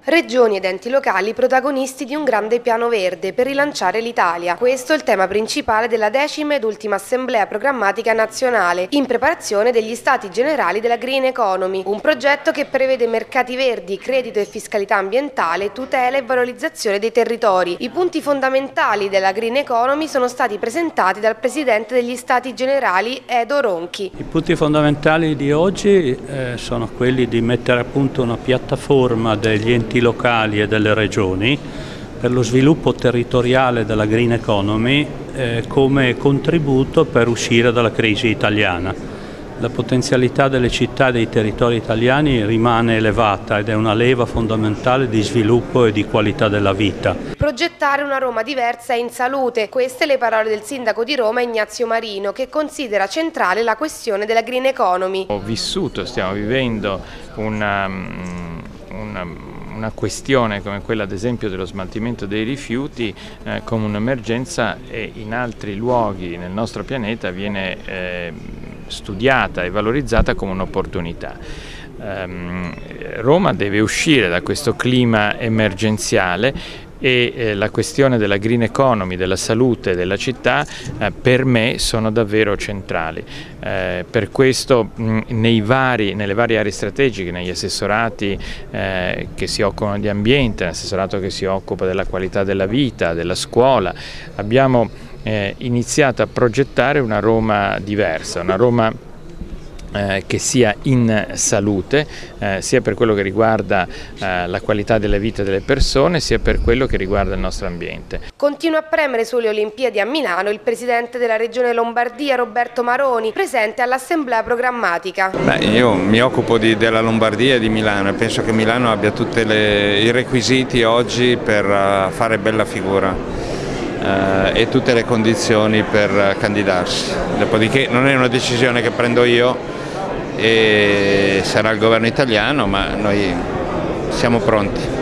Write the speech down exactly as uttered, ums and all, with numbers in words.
Regioni ed enti locali protagonisti di un grande piano verde per rilanciare l'Italia. Questo è il tema principale della decima ed ultima Assemblea Programmatica Nazionale, in preparazione degli Stati Generali della Green Economy, un progetto che prevede mercati verdi, credito e fiscalità ambientale, tutela e valorizzazione dei territori. I punti fondamentali della Green Economy sono stati presentati dal Presidente degli Stati Generali, Edo Ronchi. I punti fondamentali di oggi eh, sono quelli di mettere a punto una piattaforma degli enti locali e delle regioni per lo sviluppo territoriale della Green Economy eh, come contributo per uscire dalla crisi italiana. La potenzialità delle città e dei territori italiani rimane elevata ed è una leva fondamentale di sviluppo e di qualità della vita. Progettare una Roma diversa e in salute, queste le parole del sindaco di Roma Ignazio Marino, che considera centrale la questione della Green Economy. Ho vissuto, stiamo vivendo una, una una questione come quella ad esempio dello smaltimento dei rifiuti eh, come un'emergenza, e in altri luoghi nel nostro pianeta viene eh, studiata e valorizzata come un'opportunità. Um, Roma deve uscire da questo clima emergenziale e eh, la questione della green economy, della salute della città eh, per me sono davvero centrali. Eh, per questo mh, nei vari, nelle varie aree strategiche, negli assessorati eh, che si occupano di ambiente, l'assessorato che si occupa della qualità della vita, della scuola, abbiamo eh, iniziato a progettare una Roma diversa, una Roma Eh, che sia in salute, eh, sia per quello che riguarda eh, la qualità della vita delle persone, sia per quello che riguarda il nostro ambiente. Continua a premere sulle Olimpiadi a Milano il presidente della Regione Lombardia Roberto Maroni, presente all'Assemblea Programmatica. Beh, io mi occupo di, della Lombardia e di Milano e penso che Milano abbia tutti i requisiti oggi per uh, fare bella figura. Uh, e tutte le condizioni per uh, candidarsi. Dopodiché non è una decisione che prendo io e sarà il governo italiano, ma noi siamo pronti.